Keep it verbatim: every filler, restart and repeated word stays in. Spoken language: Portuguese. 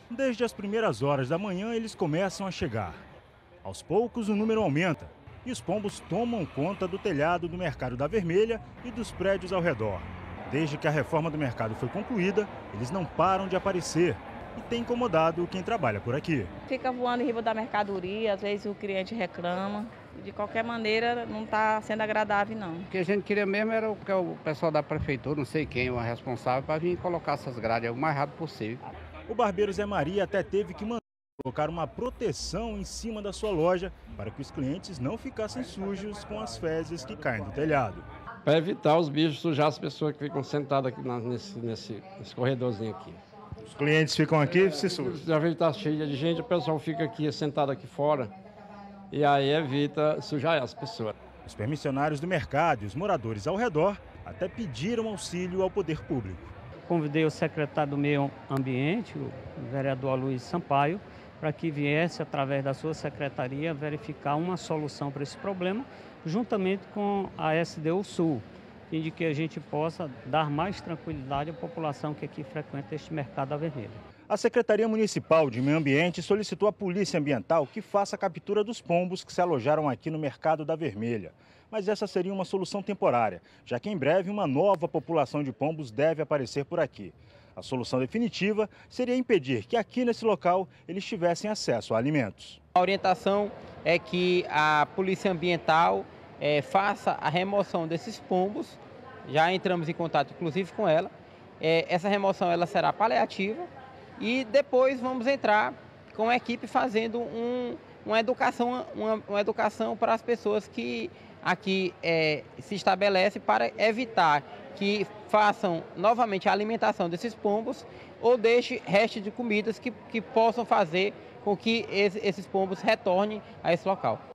Desde as primeiras horas da manhã, eles começam a chegar. Aos poucos, o número aumenta e os pombos tomam conta do telhado do Mercado da Vermelha e dos prédios ao redor. Desde que a reforma do mercado foi concluída, eles não param de aparecer e tem incomodado quem trabalha por aqui. Fica voando em riba da mercadoria, às vezes o cliente reclama. De qualquer maneira, não está sendo agradável, não. O que a gente queria mesmo era o, que o pessoal da prefeitura, não sei quem, o responsável, para vir colocar essas grades o mais rápido possível. O barbeiro Zé Maria até teve que mandar colocar uma proteção em cima da sua loja para que os clientes não ficassem sujos com as fezes que caem do telhado. Para evitar os bichos sujar as pessoas que ficam sentadas aqui na, nesse, nesse, nesse corredorzinho aqui. Os clientes ficam aqui e se sujam. Já veio estar cheio de gente, o pessoal fica aqui sentado aqui fora e aí evita sujar as pessoas. Os permissionários do mercado e os moradores ao redor até pediram auxílio ao poder público. Convidei o secretário do Meio Ambiente, o vereador Luiz Sampaio, para que viesse, através da sua secretaria, verificar uma solução para esse problema, juntamente com a S D U Sul, fim de que a gente possa dar mais tranquilidade à população que aqui frequenta este mercado da Vermelha. A Secretaria Municipal de Meio Ambiente solicitou à Polícia Ambiental que faça a captura dos pombos que se alojaram aqui no Mercado da Vermelha. Mas essa seria uma solução temporária, já que em breve uma nova população de pombos deve aparecer por aqui. A solução definitiva seria impedir que aqui nesse local eles tivessem acesso a alimentos. A orientação é que a Polícia Ambiental é, faça a remoção desses pombos. Já entramos em contato inclusive com ela. É, essa remoção ela será paliativa e depois vamos entrar com a equipe fazendo um, uma educação, uma, uma educação para as pessoas que aqui é, se estabelecem para evitar que façam novamente a alimentação desses pombos ou deixe restos de comidas que, que possam fazer com que esses pombos retornem a esse local.